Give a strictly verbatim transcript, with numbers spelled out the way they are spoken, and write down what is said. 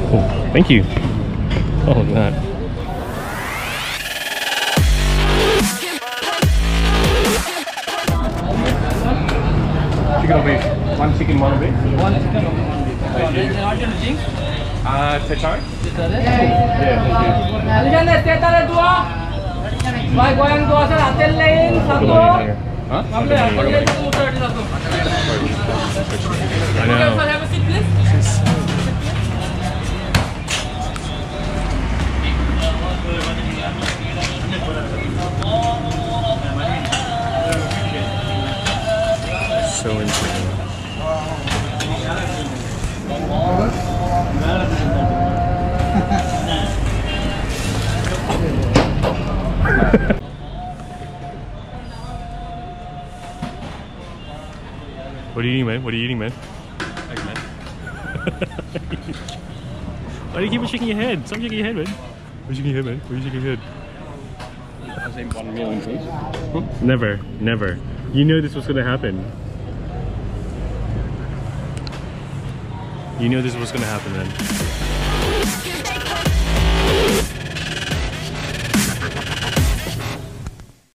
Oh, thank you. Oh, look at that. Chicken or beef? One chicken, one beef? One chicken, one beef. What is the drink? Uh, Techai? Yeah, Huh? I know. Have a seat, please. So insane. What are you eating, man? What are you eating, man? Egg, man. Why do you keep on shaking your head? Stop shaking your head, man. Why are you shaking your head, man? Why are you shaking your head? I'll say one million, please. Never, never. You knew this was gonna happen. You knew this was gonna happen, man.